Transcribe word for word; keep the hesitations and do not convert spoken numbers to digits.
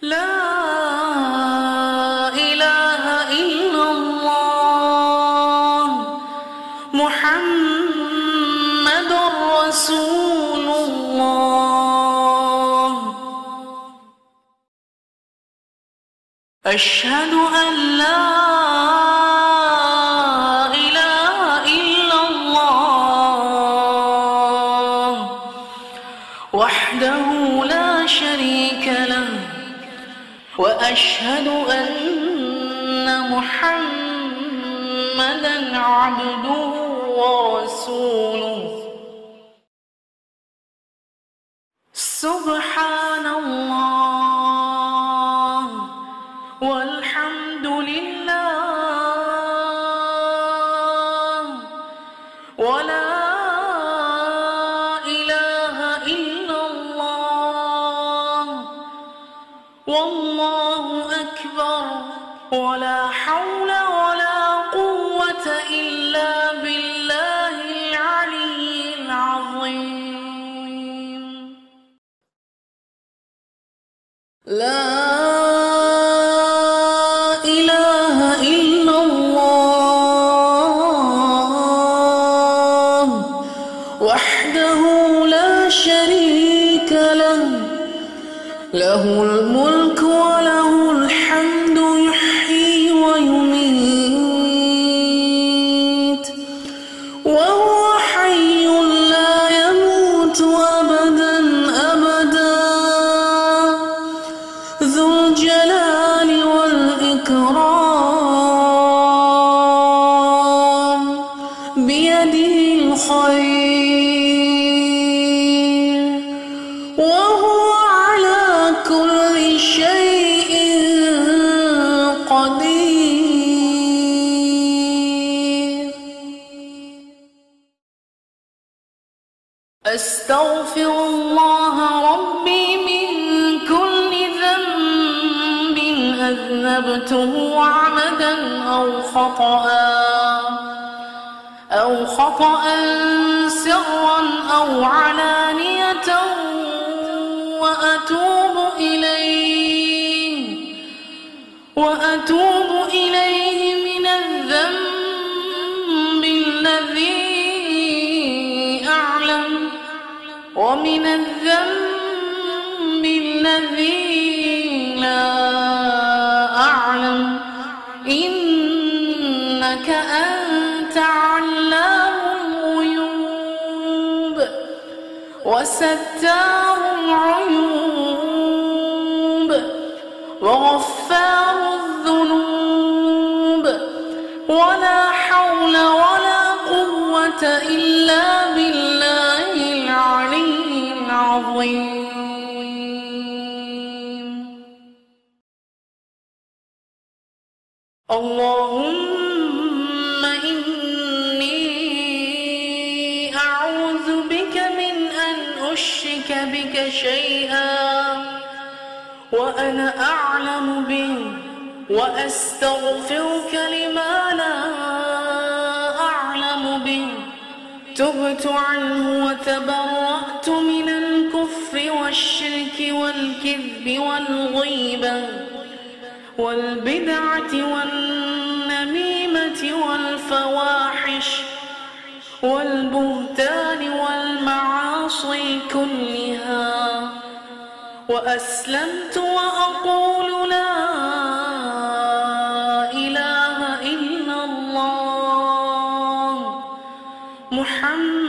لا إله إلا الله محمد رسول الله. أشهد أن لا إله إلا الله وحده لا شريك له، وأشهد أن محمدًا عبده ورسوله. سبحان الله والحمد لله ولا إله إلا الله والله أكبر، ولا حول ولا قوة إلا بالله العلي العظيم. لا إله إلا الله وحده لا شريك له، له الملك وله الحمد يحيي ويميت وهو حي لا يموت أبدا أبدا، ذو الجلال والإكرام بيده الخير وهو على كل شيء قدير. أستغفر الله ربي من كل ذنب أذنبته عمدا أو خطأ أو خطأ سرا أو علانية، وأتوب إليه وأتوب إليه من الذنب الذي أعلم ومن الذنب الذي لا أعلم، إنك أنت علام الغيوب وستار العيوب وغفار الذنوب، ولا حول ولا قوة إلا بالله العلي العظيم. اللهم إني أعوذ بك من أن أشرك بك شيئا وأنا أعلم به، وأستغفرك لما لا أعلم به. تبت عنه وتبرأت من الكفر والشرك والكذب والغيبة والبدعة والنميمة والفواحش والبهتان والمعاصي كلها، وأسلمت وأقول لا إله إلا الله محمد